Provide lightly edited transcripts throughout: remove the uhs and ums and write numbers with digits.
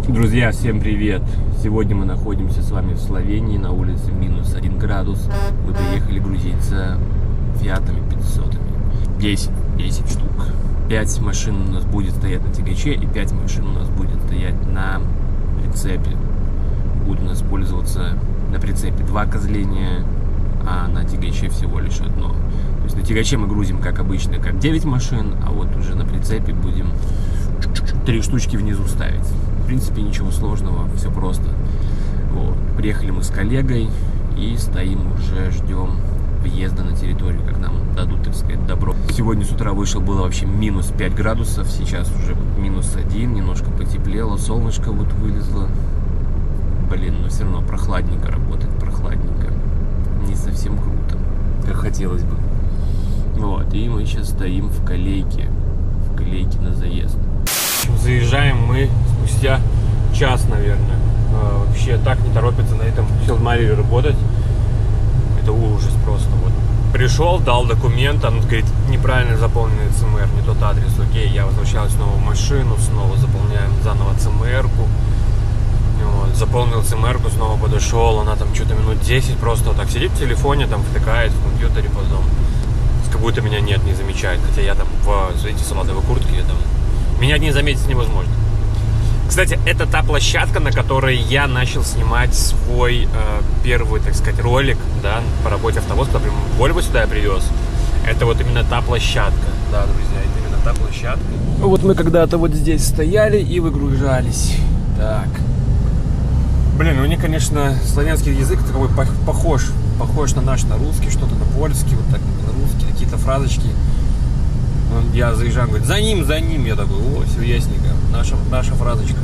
Друзья, всем привет! Сегодня мы находимся с вами в Словении, на улице минус 1 градус. Мы приехали грузиться фиатами 500. 10 штук. 5 машин у нас будет стоять на тягаче, и 5 машин у нас будет стоять на прицепе. Будет у нас пользоваться на прицепе 2 козления, а на тягаче всего лишь одно. То есть на тягаче мы грузим, как обычно, как 9 машин, а вот уже на прицепе будем 3 штучки внизу ставить. В принципе, ничего сложного, все просто. Вот. Приехали мы с коллегой и стоим уже, ждем въезда на территорию, как нам дадут, так сказать, добро. Сегодня с утра вышел, было вообще минус 5 градусов, сейчас уже минус 1, немножко потеплело, солнышко вот вылезло. Блин, но все равно прохладненько работает, прохладненько. Не совсем круто, как хотелось бы. Вот, и мы сейчас стоим в колейке на заезд. Заезжаем мы спустя час, наверное. Вообще так не торопится на этом Филдмареве работать. Это ужас просто. Вот. Пришел, дал документ, он говорит, неправильно заполненный ЦМР, не тот адрес. Окей, я возвращаюсь снова в машину, снова заполняем заново ЦМР-ку. Вот, заполнил ЦМР-ку, снова подошел, она там что-то минут 10 просто вот так сидит в телефоне, там втыкает в компьютере потом. Как будто меня нет, не замечает. Хотя я там в, смотрите, салатовой куртке, я там... Меня не заметить невозможно. Кстати, это та площадка, на которой я начал снимать свой первый, так сказать, ролик, да, по работе автовоза, когда Volvo сюда я привез. Это вот именно та площадка. Да, друзья, это именно та площадка. Вот мы когда-то вот здесь стояли и выгружались. Так. Блин, у них, конечно, славянский язык такой похож на наш, на русский, что-то на польский, вот так на русский, какие-то фразочки. Я заезжаю, говорит, за ним. Я такой, о, все ясненько. Наша фразочка.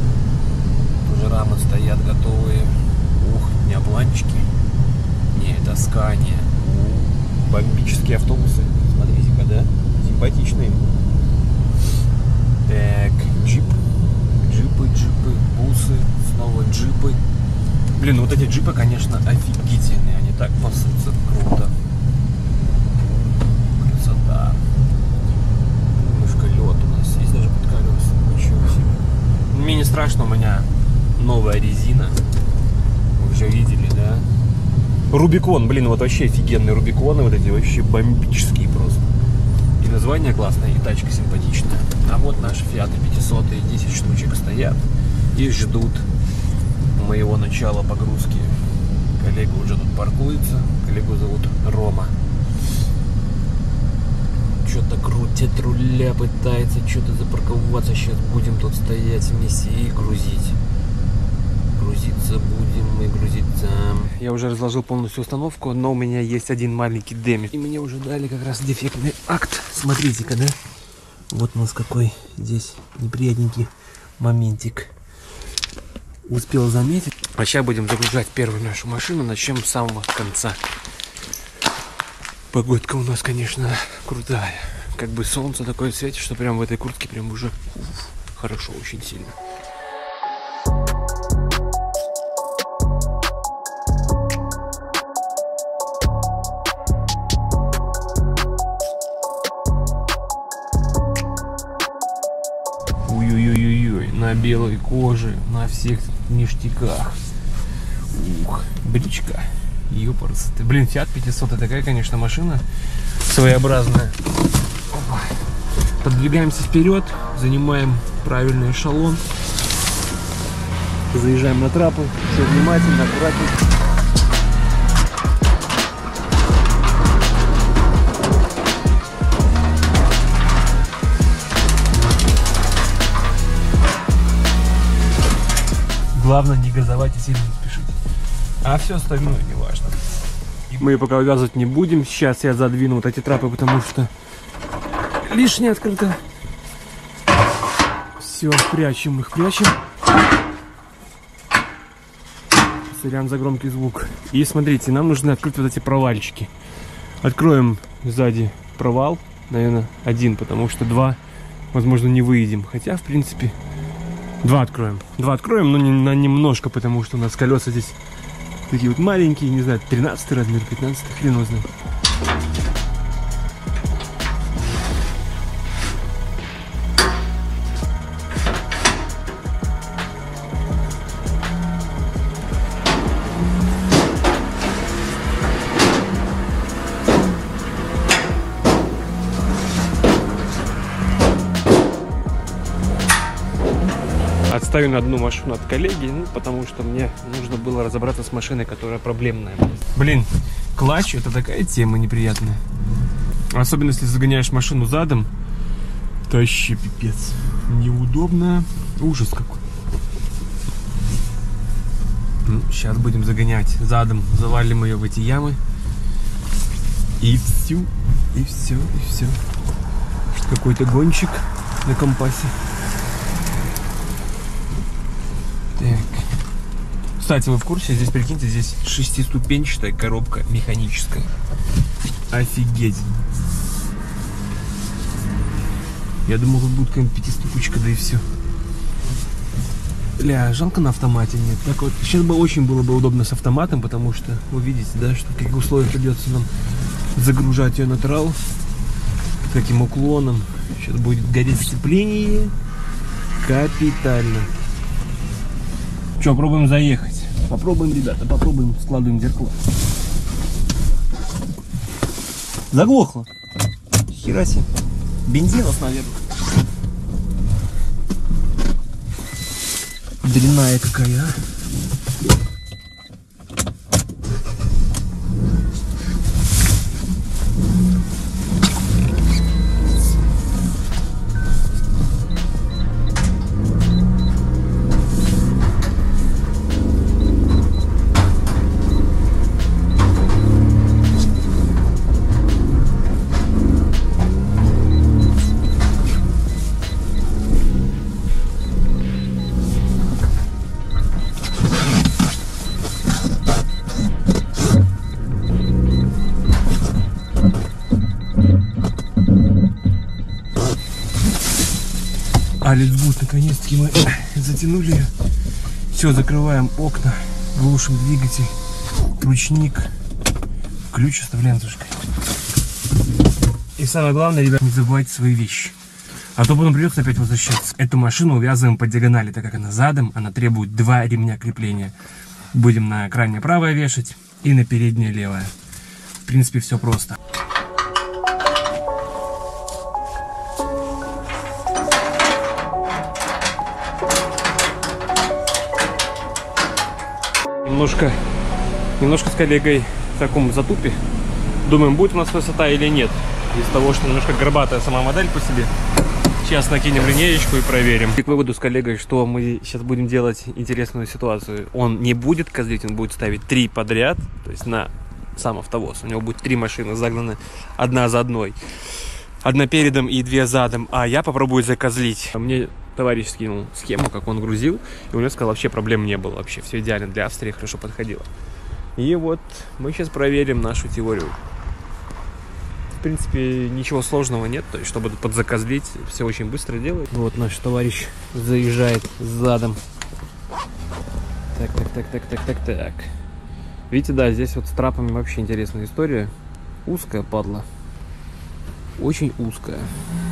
Уже рамы стоят готовые. Ух, неопланчики. Не, это Скания. Бомбические автобусы. Смотрите-ка, да? Симпатичные. Так, джипы, бусы, снова джипы. Блин, вот эти джипы, конечно, офигительные. Они так пасутся, круто. Красота. Лед у нас есть даже под колесами. Ничего себе. Мне не страшно, у меня новая резина. Вы уже видели, да? Рубикон, блин, вот вообще офигенные Рубиконы, вот эти вообще бомбические просто. И название классное, и тачка симпатичная. А вот наши Фиаты 500, 10 штучек стоят и ждут моего начала погрузки. Коллега уже тут паркуется. Коллегу зовут Рома. Что-то крутит руля, пытается что-то запарковаться. Сейчас будем тут стоять вместе и грузить. Грузиться будем мы, грузиться. Я уже разложил полностью установку, но у меня есть один маленький демет. И мне уже дали как раз дефектный акт. Смотрите-ка, да? Вот у нас какой здесь неприятненький моментик. Успел заметить. А сейчас будем загружать первую нашу машину. Начнем с самого конца. Погодка у нас, конечно, крутая. Как бы солнце такое светит, что прям в этой куртке прям уже хорошо, очень сильно. Ой-ой-ой-ой, на белой коже, на всех ништяках. Ух, бричка. Ёпарс. Блин, Фиат 500 это такая, конечно, машина своеобразная. Опа. Подвигаемся вперед, занимаем правильный эшелон. Заезжаем на трапы. Все внимательно, аккуратно. Главное не газовать и сильно не спешить. А все остальное не важно. Мы пока увязывать не будем. Сейчас я задвину вот эти трапы, потому что лишнее открыто. Все, прячем их, прячем. Сорян за громкий звук. И смотрите, нам нужно открыть вот эти провальчики. Откроем сзади провал. Наверное, один, потому что 2, возможно, не выедем. Хотя, в принципе, 2 откроем. 2 откроем, но на немножко, потому что у нас колеса здесь такие вот маленькие, не знаю, 13 размер, 15, хрен его знает. Отстаю на одну машину от коллеги, ну, потому что мне нужно было разобраться с машиной, которая проблемная. Блин, клатч — это такая тема неприятная. Особенно, если загоняешь машину задом. Это вообще пипец. Неудобно. Ужас какой. Ну, сейчас будем загонять задом. Завалим ее в эти ямы. И все. И все. И все. Какой-то гонщик на компасе. Так. Кстати, вы в курсе? Здесь, прикиньте, здесь 6-ступенчатая коробка механическая. Офигеть. Я думал, тут будет какая-нибудь 5-ступочка, да и все. Бля, жалко на автомате нет. Так вот, сейчас бы очень было бы удобно с автоматом, потому что вы видите, да, что в каких условиях придется нам загружать ее на трал. С каким уклоном. Сейчас будет гореть сцепление. Капитально. Что, пробуем заехать? Попробуем, ребята, попробуем. Складываем зеркало. Заглохло. Хера себе. Бензинов, наверное. Длинная какая, а? Литгуд, наконец-таки мы затянули ее. Все, закрываем окна, глушим двигатель, ручник, ключ оставляем тушкой. И самое главное, ребят, не забывайте свои вещи. А то потом придется опять возвращаться. Эту машину увязываем по диагонали, так как она задом, она требует 2 ремня крепления. Будем на крайнее правое вешать и на переднее левое. В принципе, все просто. Немножко с коллегой в таком затупе. Думаем, будет у нас высота или нет. Из-за того, что немножко горбатая сама модель по себе. Сейчас накинем линеечку и проверим. И к выводу с коллегой, что мы сейчас будем делать интересную ситуацию. Он не будет козлить, он будет ставить 3 подряд. То есть на сам автовоз. У него будет 3 машины загнаны одна за одной. Одна передом и 2 задом. А я попробую закозлить. Мне товарищ скинул схему, как он грузил. И у него сказал, вообще проблем не было. Вообще все идеально, для Австрии хорошо подходило. И вот мы сейчас проверим нашу теорию. В принципе, ничего сложного нет. То есть, чтобы подзакозлить, все очень быстро делает. Вот наш товарищ заезжает задом. Так. Видите, да, здесь вот с трапами вообще интересная история. Узкая падла. Очень узкая.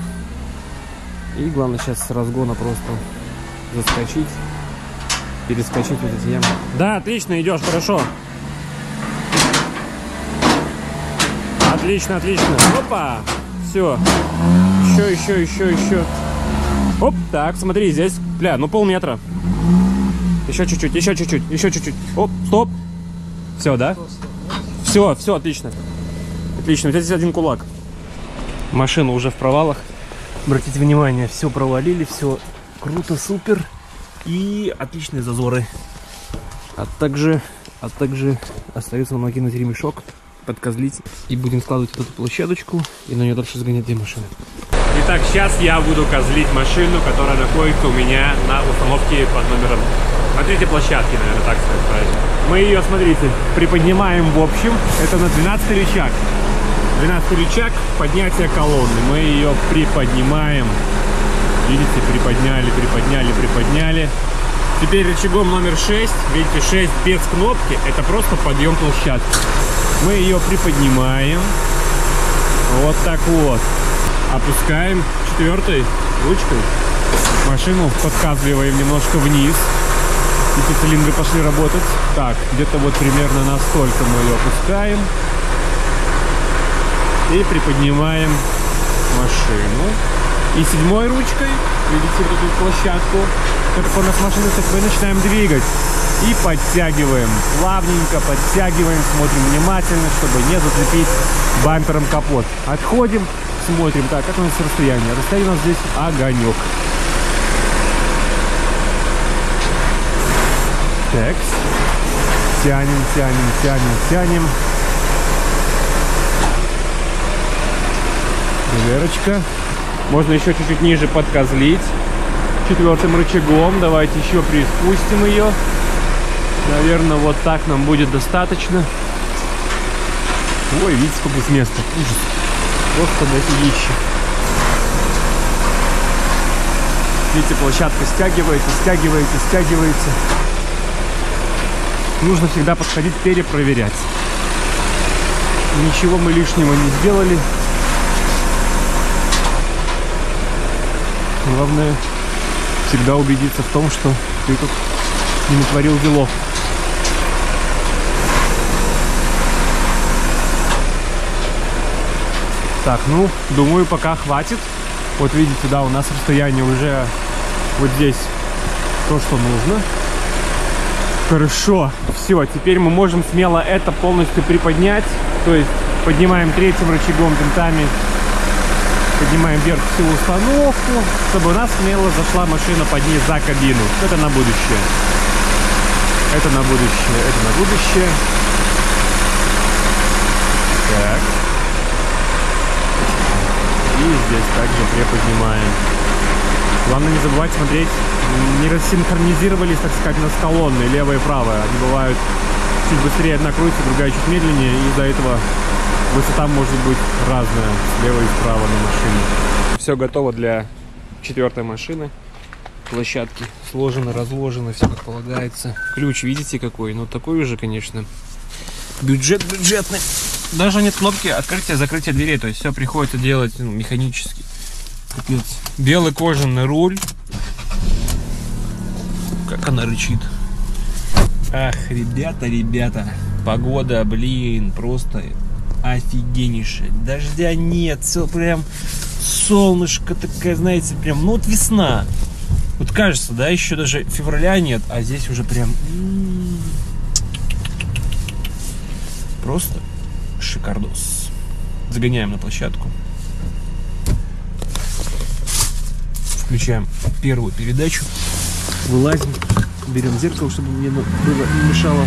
И главное сейчас с разгона просто заскочить, перескочить вот эти ямы. Да, отлично, идешь, хорошо. Отлично. Опа! Все. Еще. Оп, так, смотри, здесь, бля, ну полметра. Еще чуть-чуть. Оп, стоп. Все, да? Все, отлично. Отлично, у тебя здесь 1 кулак. Машина уже в провалах. Обратите внимание, все провалили, все круто, супер. И отличные зазоры. А также остается нам накинуть ремешок, подкозлить. И будем складывать вот эту площадочку. И на нее дальше сгонять 2 машины. Итак, сейчас я буду козлить машину, которая находится у меня на установке под номером. На 3-й площадке, наверное, так сказать правильно. Мы ее, смотрите, приподнимаем в общем. Это на 12-й рычаг. 12-й рычаг поднятия колонны. Мы ее приподнимаем. Видите, приподняли. Теперь рычагом номер 6. Видите, 6 без кнопки. Это просто подъем площадки. Мы ее приподнимаем. Вот так вот. Опускаем 4-й ручкой. Машину подказливаем немножко вниз. Эти цилиндры пошли работать. Так, где-то вот примерно настолько мы ее опускаем. И приподнимаем машину. И 7-й ручкой, видите, вот эту площадку, как у нас машина, мы начинаем двигать. И подтягиваем, плавненько подтягиваем, смотрим внимательно, чтобы не зацепить бампером капот. Отходим, смотрим, так, как у нас расстояние. Расстояние у нас здесь огонек. Так, тянем, тянем, тянем, тянем. Дверочка. Можно еще чуть-чуть ниже подкозлить 4-м рычагом. Давайте еще приспустим ее. Наверное, вот так нам будет достаточно. Ой, видите, сколько здесь места. Ужас. Просто дофигища. Видите, площадка стягивается, стягивается, стягивается. Нужно всегда подходить, перепроверять. Ничего мы лишнего не сделали. Главное всегда убедиться в том, что ты тут не натворил делов. Так, ну, думаю, пока хватит. Вот видите, да, у нас расстояние уже вот здесь то, что нужно. Хорошо, все, теперь мы можем смело это полностью приподнять. То есть поднимаем 3-м рычагом, винтами, поднимаем вверх всю установку, чтобы у нас смело зашла машина под ней за кабину. Это на будущее. Это на будущее, это на будущее. Так. И здесь также приподнимаем. Главное не забывать смотреть, не рассинхронизировались, так сказать, у нас колонны, левая и правая. Они бывают чуть быстрее, одна крутится, другая чуть медленнее, и из-за этого высота может быть разная, слева и справа на машине. Все готово для 4-й машины. Площадки сложены, разложены, все как полагается. Ключ видите какой? Ну такой уже, конечно, бюджетный. Даже нет кнопки открытия-закрытия дверей, то есть все приходится делать механически. Капец. Белый кожаный руль. Как она рычит. Ах, ребята. Погода, блин, просто офигеннейшая. Дождя нет, все прям солнышко такая, знаете, прям, ну вот весна. Вот кажется, да, еще даже февраля нет, а здесь уже прям просто шикардос. Загоняем на площадку. Включаем первую передачу. Вылазим. Берем зеркало, чтобы мне было не мешало.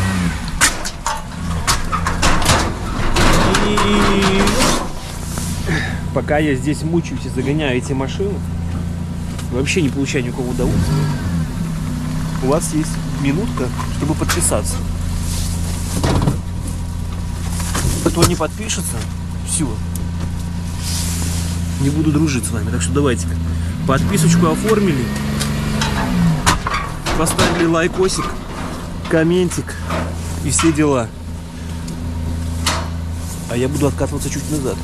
И пока я здесь мучаюсь и загоняю эти машины, вообще не получаю никакого удовольствия, у вас есть минутка, чтобы подписаться. Кто не подпишется, все, не буду дружить с вами. Так что давайте-ка подписочку оформили, поставили лайкосик, комментик и все дела. А я буду откатываться чуть назад.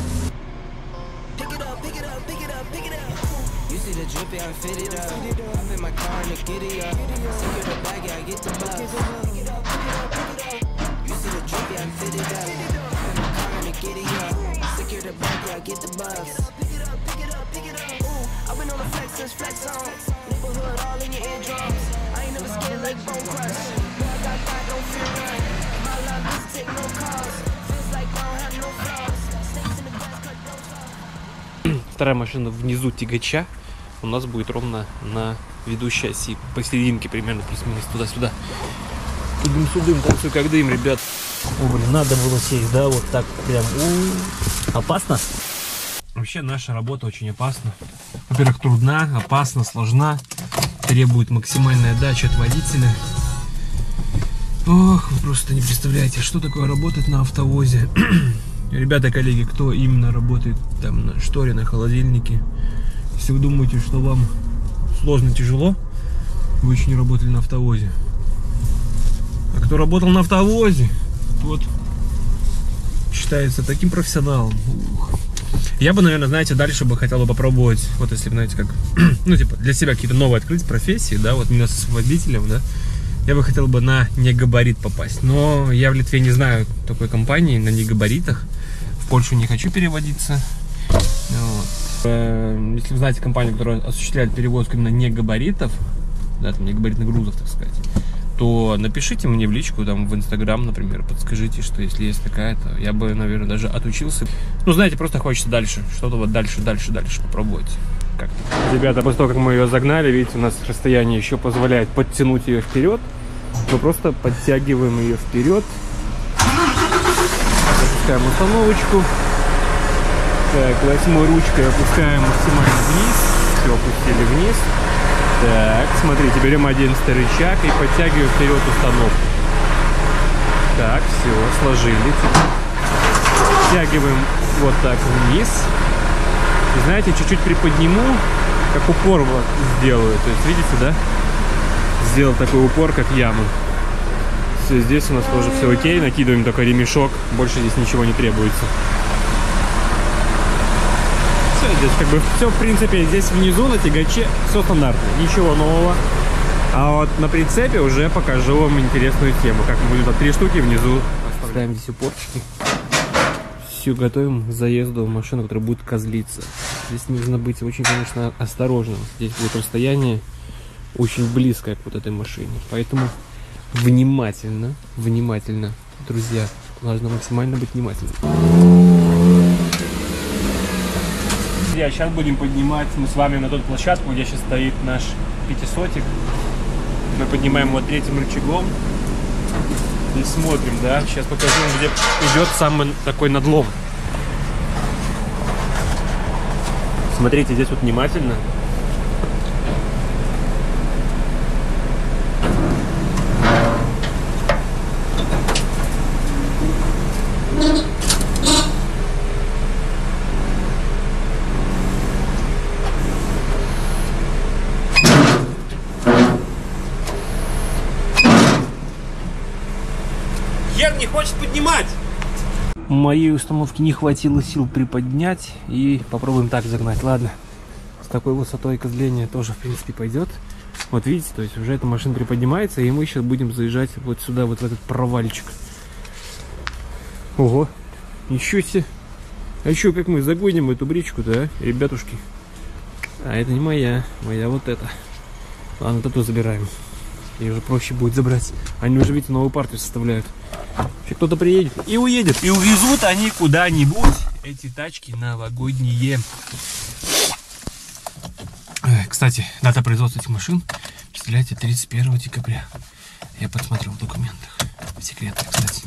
Вторая машина внизу тягача у нас будет ровно на ведущей оси, посерединке примерно, плюс-минус туда-сюда. Тудым-судым, танцуй как дым, ребят. О, блин, надо было сесть, да, вот так прям. Опасно? Вообще наша работа очень опасна. Во-первых, трудна, опасна, сложна, требует максимальной отдачи от водителя. Ох, вы просто не представляете, что такое работать на автовозе. Ребята, коллеги, кто именно работает там на шторе, на холодильнике, если вы думаете, что вам сложно, тяжело, вы еще не работали на автовозе. А кто работал на автовозе, вот считается таким профессионалом. Ух. Я бы, наверное, знаете, дальше бы хотел бы попробовать, вот если, знаете, как, ну, типа, для себя какие-то новые открыть профессии, да, вот именно с водителем, да, я бы хотел бы на негабарит попасть. Но я в Литве не знаю такой компании на негабаритах. В Польшу не хочу переводиться. Вот. Если вы знаете компанию, которая осуществляет перевозку именно негабаритов, да, там негабаритных грузов, так сказать, то напишите мне в личку, там, в Инстаграм, например, подскажите, что если есть такая-то, я бы, наверное, даже отучился. Ну, знаете, просто хочется дальше, что-то вот дальше попробовать. Как-то. Ребята, после того, как мы ее загнали, видите, у нас расстояние еще позволяет подтянуть ее вперед. Мы просто подтягиваем ее вперед. Опускаем установочку. Так, 8-й ручкой опускаем максимально вниз. Все, опустили вниз. Так, смотрите, берем 11-й рычаг и подтягиваем вперед установку. Так, все, сложили. Втягиваем вот так вниз. И знаете, чуть-чуть приподниму, как упор вот сделаю. То есть, видите, да? Сделал такой упор, как яму. Все, здесь у нас тоже все окей. Накидываем только ремешок. Больше здесь ничего не требуется. Все, здесь как бы все, в принципе, здесь внизу на тягаче все стандартно. Ничего нового. А вот на прицепе уже покажу вам интересную тему. Как будет 3 штуки внизу. Ставим здесь упорчики. Все, готовим к заезду в машину, которая будет козлиться. Здесь нужно быть очень, конечно, осторожным. Здесь будет расстояние очень близкое к вот этой машине. Поэтому внимательно, друзья. Нужно максимально быть внимательным. Друзья, сейчас будем поднимать мы с вами на ту площадку, где сейчас стоит наш 500-ик. Мы поднимаем его 3-м рычагом. И смотрим, да, сейчас покажу, где идет самый такой надлом. Смотрите, здесь вот внимательно. Не хочет поднимать. Моей установки не хватило сил приподнять, и попробуем так загнать. Ладно, с такой высотой козления тоже в принципе пойдет. Вот видите, то есть уже эта машина приподнимается, и мы сейчас будем заезжать вот сюда, вот в этот провальчик. Ого, ничего себе. А еще как мы загоним эту бричку-то, а, ребятушки? А это не моя вот эта. Ладно, эту забираем. И уже проще будет забрать. Они уже, видите, новую партию составляют. Кто-то приедет и уедет. И увезут они куда-нибудь эти тачки новогодние. Кстати, дата производства этих машин, представляете, 31 декабря. Я подсмотрел в документах. Секреты, кстати.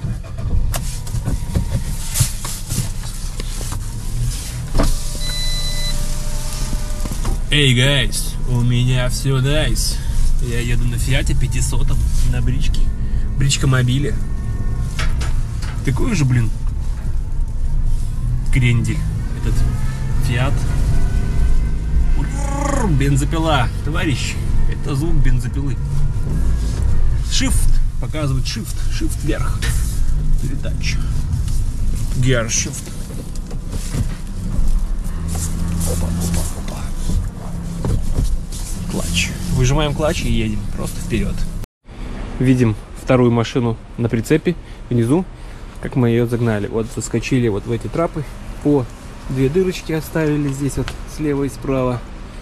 Эй, гайс, у меня все найс. Я еду на Фиате 500 на бричке. Бричка мобиле. Такой же, блин, крендель. Этот Фиат. Бензопила, товарищ. Это звук бензопилы. Shift. Показывает shift. Shift вверх. Передача. Gear shift. Опа. Клатч. Выжимаем клатч и едем просто вперед. Видим вторую машину на прицепе внизу, как мы ее загнали. Вот заскочили вот в эти трапы, по 2 дырочки оставили здесь вот слева и справа.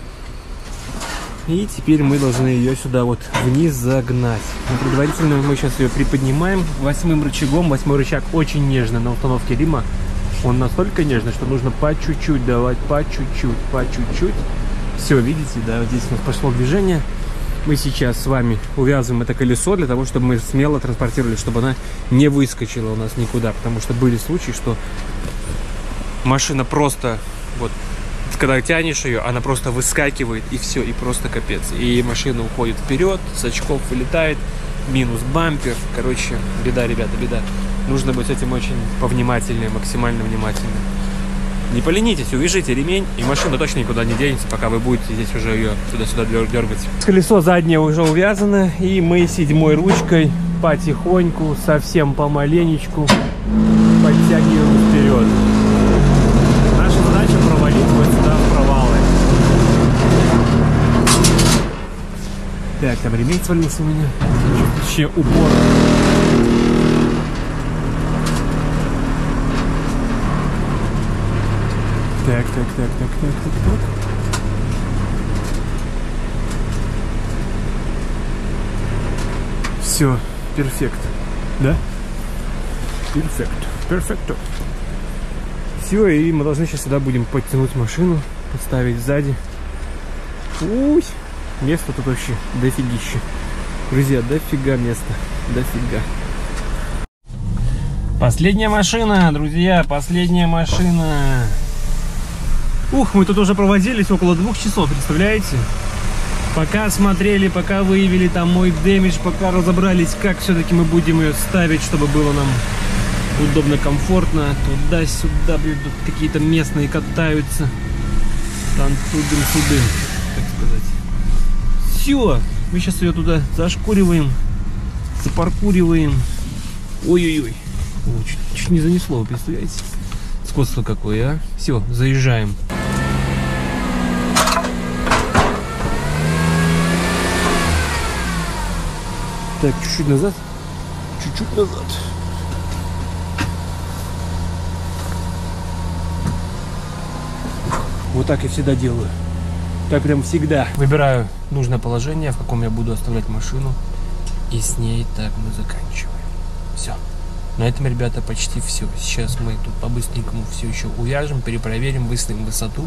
И теперь мы должны ее сюда вот вниз загнать. Но предварительно мы сейчас ее приподнимаем 8-м рычагом. 8-й рычаг очень нежный на установке Рима. Он настолько нежный, что нужно по чуть-чуть давать, по чуть-чуть. Все, видите, да, вот здесь у нас пошло движение. Мы сейчас с вами увязываем это колесо для того, чтобы мы смело транспортировали, чтобы она не выскочила у нас никуда. Потому что были случаи, что машина просто, вот, когда тянешь ее, она просто выскакивает, и все, и просто капец. И машина уходит вперед, с очков вылетает, минус бампер. Короче, беда, ребята, беда. Нужно быть с этим очень повнимательнее, максимально внимательно. Не поленитесь, увяжите ремень, и машина точно никуда не денется, пока вы будете здесь уже ее туда-сюда дергать. Колесо заднее уже увязано, и мы 7-й ручкой потихоньку, совсем помаленечку подтягиваем вперед. Наша задача провалить вот сюда в провалы. Так, там ремень свалился у меня. Вообще упор. Так. Все, перфект. Да? Перфекто. Все, и мы должны сейчас сюда будем подтянуть машину, поставить сзади. Уй, места тут вообще дофигище. Друзья, дофига места, дофига. Последняя машина, друзья, последняя машина. Ух, мы тут уже провозились около 2 часов, представляете? Пока смотрели, пока выявили там мой дэмидж, пока разобрались, как все-таки мы будем ее ставить, чтобы было нам удобно, комфортно. Туда-сюда, блин, тут какие-то местные катаются. Там тудым-сюдым, так сказать. Все, мы сейчас ее туда зашкуриваем, запаркуриваем. Ой-ой-ой. Чуть не занесло, вы представляете? Скотство какое, а? Все, заезжаем. Так, чуть-чуть назад. Чуть-чуть назад. Вот так я всегда делаю. Так прям всегда. Выбираю нужное положение, в каком я буду оставлять машину. И с ней так мы заканчиваем. Все. На этом, ребята, почти все. Сейчас мы тут по-быстренькому все еще увяжем, перепроверим, выставим высоту.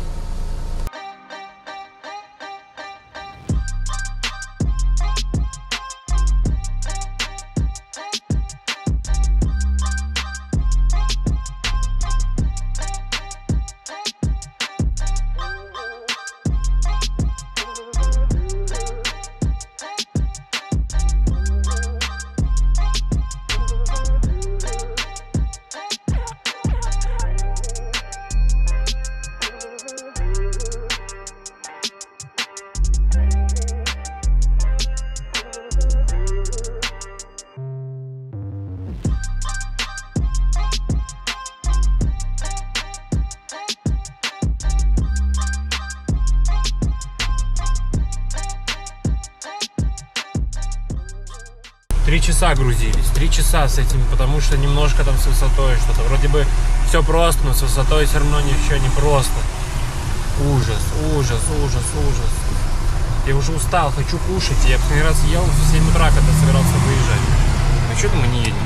Три часа грузились, 3 часа с этим, потому что немножко там с высотой что-то. Вроде бы все просто, но с высотой все равно ничего не просто. Ужас, ужас, ужас, ужас. Я уже устал, хочу кушать. Я последний раз ел в 7 утра, когда собирался выезжать. Ну что-то мы не едем.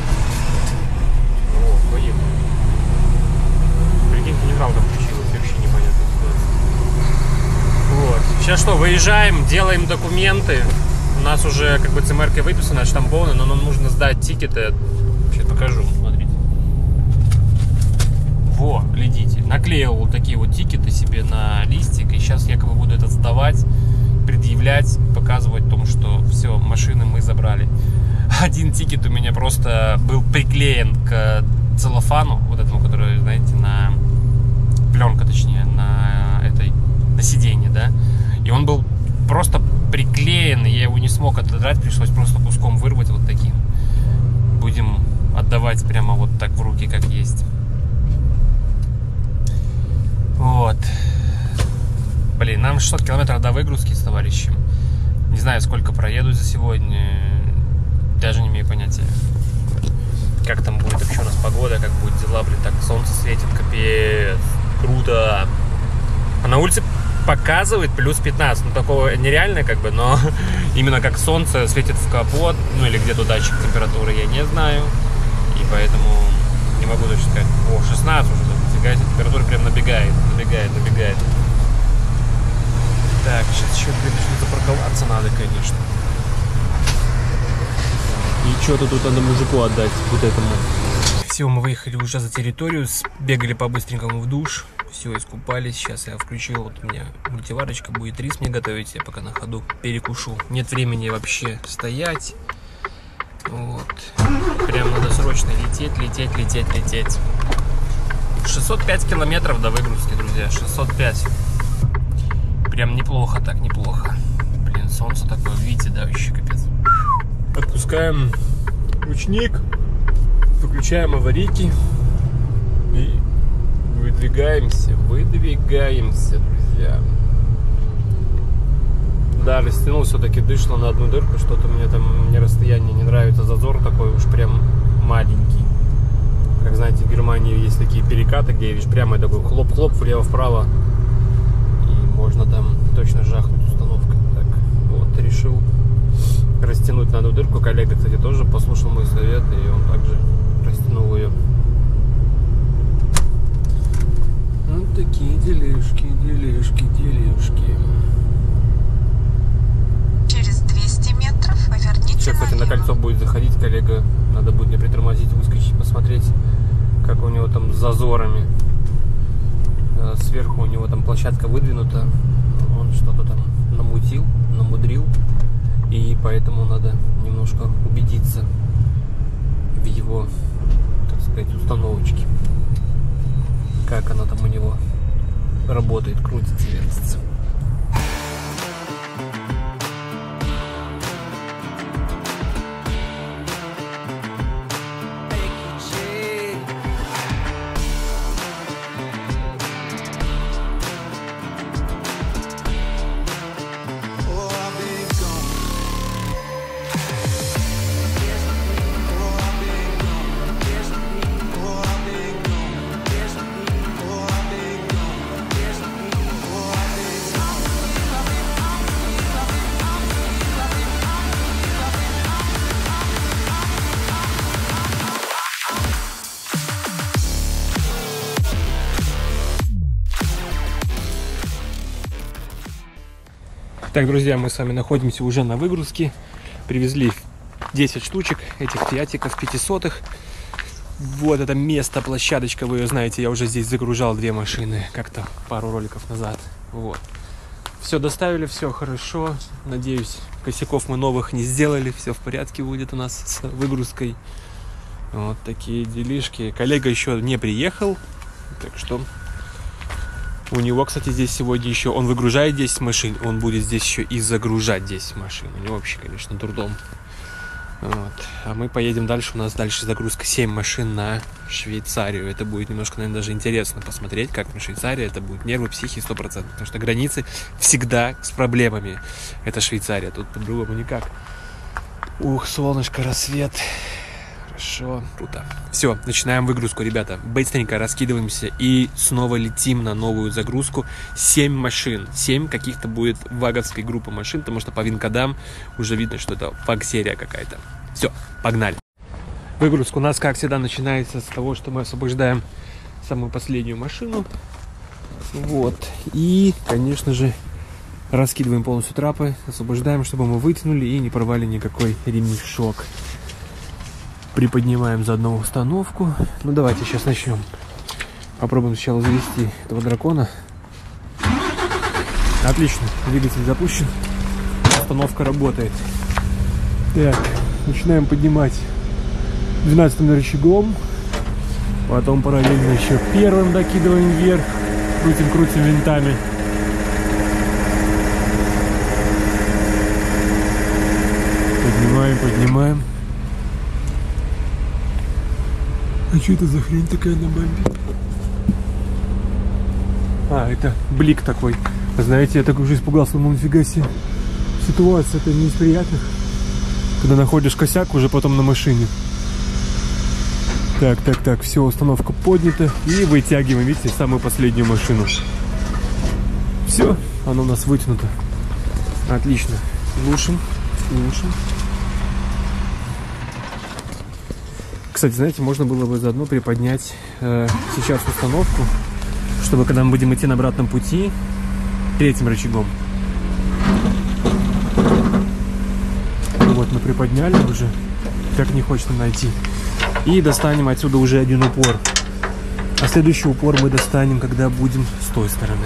О, поехали. Прикиньте, нейтралка включилась, вообще непонятно. Вот. Сейчас что, выезжаем, делаем документы. У нас уже как бы ЦМР-кой выписано, штамповано, но нам нужно сдать тикеты. Сейчас покажу, смотрите. Во, глядите. Наклеил вот такие вот тикеты себе на листик. И сейчас якобы буду это сдавать, предъявлять, показывать о том, что все, машины мы забрали. Один тикет у меня просто был приклеен к целлофану, вот этому, который, знаете, на пленка, точнее, на сиденье, да. И он был просто приклеен, я его не смог отодрать, пришлось просто куском вырвать вот таким. Будем отдавать прямо вот так в руки, как есть. Вот. Блин, нам 600 километров до выгрузки с товарищем. Не знаю, сколько проеду за сегодня. Даже не имею понятия. Как там будет вообще у нас погода, как будет дела, блин. Так, солнце светит, капец. Круто. А на улице показывает плюс 15, ну такого нереально как бы, но именно как солнце светит в капот, ну или где-то датчик температуры, я не знаю, и поэтому не могу точно сказать. О, 16 уже, нифига себе, температура прям набегает. Так, сейчас еще, блин, запарковаться надо, конечно. И что-то тут надо мужику отдать, вот этому. Все, мы выехали уже за территорию, бегали по-быстренькому в душ. Все, искупались. Сейчас я включил, вот у меня мультиварочка, будет рис мне готовить, я пока на ходу перекушу. Нет времени вообще стоять. Вот. Прям надо срочно лететь. 605 километров до выгрузки, друзья. 605. Прям неплохо, так неплохо. Блин, солнце такое, видите, да, вообще капец. Отпускаем ручник, выключаем аварийки и выдвигаемся, друзья. Да, растянул все-таки дышло на одну дырку, что-то мне там, мне расстояние не нравится, зазор такой уж прям маленький. Как знаете, в Германии есть такие перекаты, где видишь прямо такой хлоп-хлоп, влево-вправо. И можно там точно жахнуть установкой. Так, вот, решил растянуть на одну дырку. Коллега, кстати, тоже послушал мой совет, и он также растянул ее. Вот такие делишки. Через 200 метров поверните Сейчас, кстати, на кольцо будет заходить коллега. Надо будет мне притормозить, выскочить, посмотреть, как у него там с зазорами. Сверху у него там площадка выдвинута. Он что-то там намудрил. И поэтому надо немножко убедиться в его, так сказать, установочке. Как она там у него работает, крутится, вертится. Так, друзья, мы с вами находимся уже на выгрузке. Привезли 10 штучек этих фиатиков 500-х. Вот это место, площадочка, вы ее знаете, я уже здесь загружал 2 машины как-то пару роликов назад. Вот. Все доставили, все хорошо. Надеюсь, косяков мы новых не сделали. Все в порядке будет у нас с выгрузкой. Вот такие делишки. Коллега еще не приехал, так что... У него, кстати, здесь сегодня еще... Он выгружает 10 машин, он будет здесь еще и загружать 10 машин. У него вообще, конечно, дурдом. Вот. А мы поедем дальше. У нас дальше загрузка 7 машин на Швейцарию. Это будет немножко, наверное, даже интересно посмотреть, как на Швейцарии. Это будет нервы, психи 100%. Потому что границы всегда с проблемами. Это Швейцария, тут по-другому никак. Ух, солнышко, рассвет. Хорошо, круто. Все, начинаем выгрузку, ребята. Быстренько раскидываемся и снова летим на новую загрузку. 7 машин. 7 каких-то будет ваговской группы машин, потому что по вин-кодам уже видно, что это ваг-серия какая-то. Все, погнали. Выгрузка у нас, как всегда, начинается с того, что мы освобождаем самую последнюю машину. Вот. И, конечно же, раскидываем полностью трапы, освобождаем, чтобы мы вытянули и не порвали никакой ремешок. Приподнимаем заодно установку. Ну давайте сейчас начнем. Попробуем сначала завести этого дракона. Отлично, двигатель запущен. Установка работает. Так, начинаем поднимать 12-м рычагом. Потом параллельно еще первым докидываем вверх. Крутим винтами. Поднимаем. А что это за хрень такая на бомбе? А, это блик такой. Знаете, я так уже испугался, ну нифига себе. Ситуация-то не из приятных. Когда находишь косяк уже потом на машине. Так, все, установка поднята. И вытягиваем, видите, самую последнюю машину. Все, она у нас вытянута. Отлично. Глушим. Кстати, знаете, можно было бы заодно приподнять сейчас установку, чтобы когда мы будем идти на обратном пути 3-м рычагом. Вот мы приподняли уже, как не хочется найти. И достанем отсюда уже один упор. А следующий упор мы достанем, когда будем с той стороны.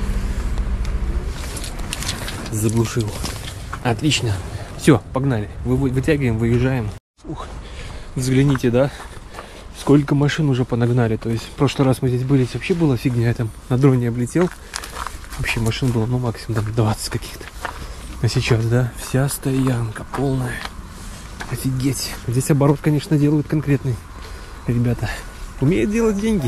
Заглушил. Отлично. Все, погнали. Вытягиваем, выезжаем. Ух. Взгляните, да, сколько машин уже понагнали. То есть в прошлый раз мы здесь были, вообще была фигня, я там на дроне облетел. Вообще машин было, ну, максимум там 20 каких-то. А сейчас, да, вся стоянка полная. Офигеть. Здесь оборот, конечно, делают конкретный. Ребята умеют делать деньги.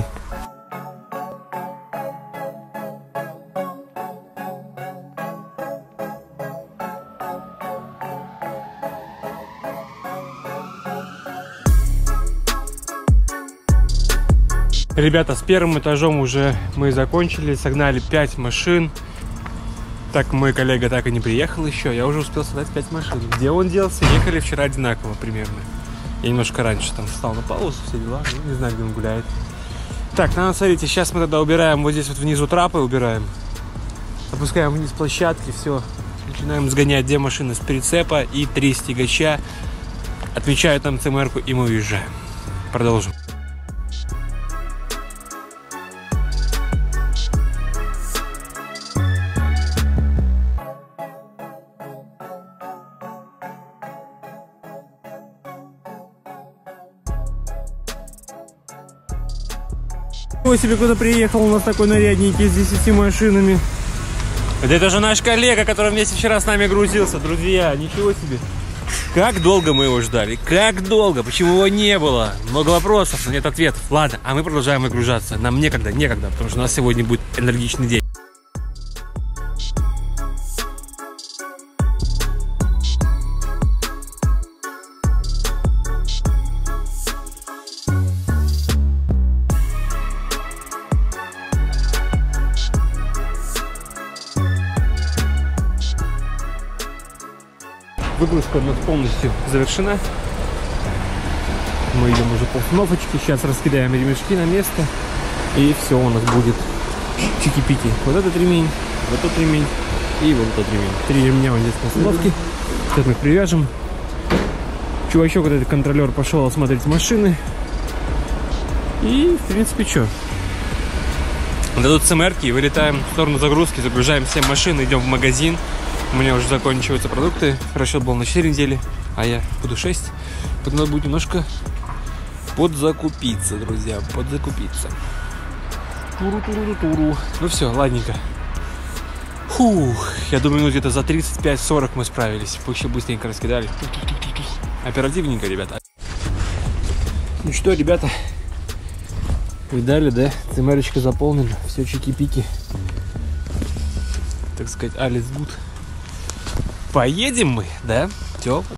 Ребята, с первым этажом уже мы закончили, согнали 5 машин. Так, мой коллега так и не приехал еще, я уже успел согнать 5 машин. Где он делся? Ехали вчера одинаково примерно. Я немножко раньше там встал на паузу, все дела, ну, не знаю, где он гуляет. Так, ну, смотрите, сейчас мы тогда убираем вот здесь вот внизу трапы, убираем. Опускаем вниз площадки, все. Начинаем сгонять 2 машины с прицепа и 3 с тягача. Отмечают нам ЦМР-ку, и мы уезжаем. Продолжим. Ой, себе кто-то приехал, у нас такой нарядненький с 10 машинами. Это же наш коллега, который вместе вчера с нами грузился. Друзья, ничего себе. Как долго мы его ждали? Как долго? Почему его не было? Много вопросов, но нет ответов. Ладно, а мы продолжаем выгружаться. Нам некогда, потому что у нас сегодня будет энергичный день. Выгрузка у нас полностью завершена. Мы идем уже по установочке. Сейчас раскидаем ремешки на место. И все у нас будет чики-пики. Вот этот ремень, вот тот ремень и вот тот ремень. 3 ремня у нас на установке. Сейчас мы их привяжем. Чувачок, вот этот контролер, пошел осмотреть машины. И, в принципе, что? Дадут ЦМР-ки, вылетаем в сторону загрузки, загружаем 7 машин, идем в магазин. У меня уже заканчиваются продукты. Расчет был на 4 недели, а я буду 6. Поэтому надо будет немножко подзакупиться, друзья. Подзакупиться. Туру-туру-туру. Ну все, ладненько. Фух, я думаю, минут где-то за 35-40 мы справились. Еще быстренько раскидали. Оперативненько, ребята. Ну что, ребята, видали, да? ЦМР-очка заполнена. Все чики-пики. Так сказать, alles gut. Поедем мы, да? Все.